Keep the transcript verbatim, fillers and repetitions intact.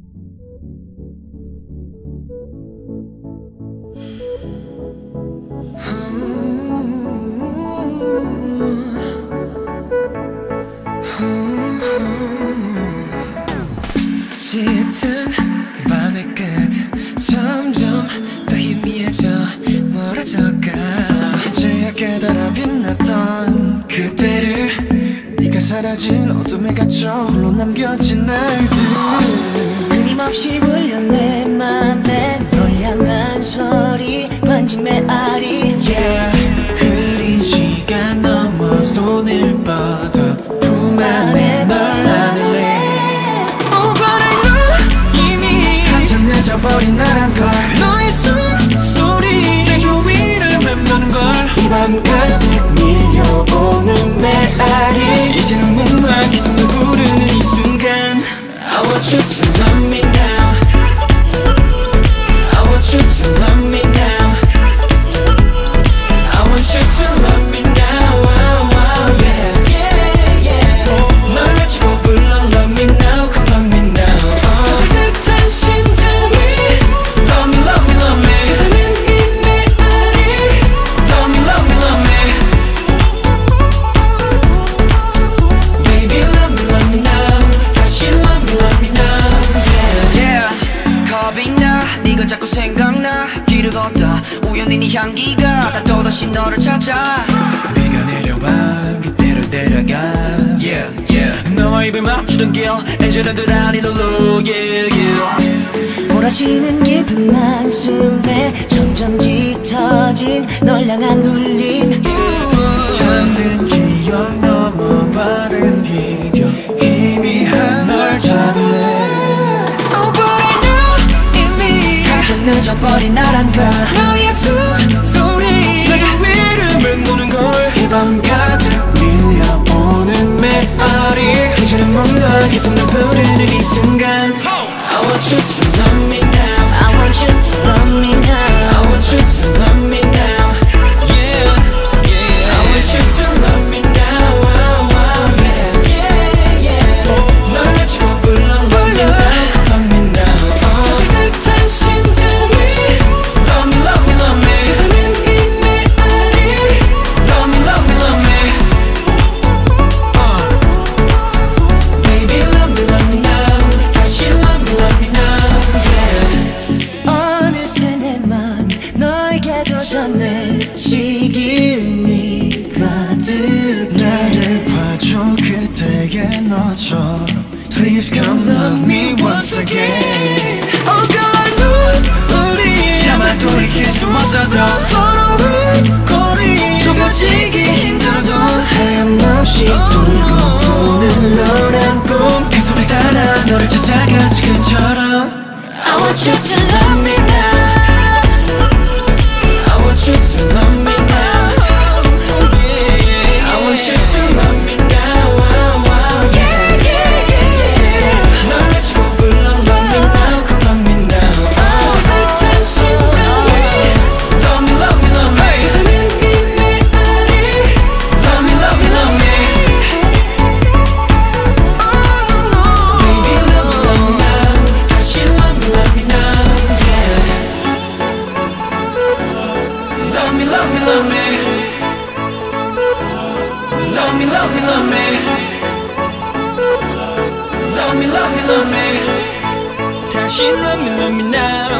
짙은 밤의 끝 점점 더 희미해져 멀어져가 이제야 깨달아 빛났던 그때를 네가 사라진 어둠에 갇혀 홀로 남겨진 날들 끊임없이 울려 내 맘에 널 향한 소리 번진 메아리 yeah. 흐린 시간 넘어 손을 뻗어 품 안에 널 안을래 늦어버린 나란 걸 너의 숨소리 내 주위를 맴도는 걸 이 밤 가득 밀려오는 메아리 이제는 묵묵히 숨을 부르는 이 순간 I want you to love me now I want you to love me now I want you to love me now oh, oh, yeah, yeah, yeah. 널 외치고 불러 love me now come love me now 터질 듯한 심장 자꾸 생각나 길을 걷다 우연히 네 향기가 나 또다시 너를 찾아 비가 내려와 그대로 데려가 yeah, yeah. 너와 입을 맞추던 길 이제는 그라니 롤로 yeah, yeah. 몰아치는 깊은 한숨에 점점 짙어진 널 향한 울림 잠든 기억 넘어 발을 디뎌 희미한 널 잡을래 늦어버린 나란 걸 너의 숨소리 내 주위를 맴도는 걸 이 밤 가득 밀려오는 메아리 이제는 멍하게 손을 부르는 이 순간 I want you to love me now I want you to love me now I want you to love me now yeah, yeah. I want you to love me now oh, oh, yeah, yeah, yeah. 널 외치고 불러 love me now love me now 터질 듯한 심장 Please come love me once again Oh God 우리 차마 돌이킬 수 없어도 서로의 거리 조금지기 힘들어도 하염없이 돌고 도는 너란 꿈 그 소리 따라 너를 찾아가 지금처럼 I want you to love me now I want you to love me now I want you to love me now Love me, love me now.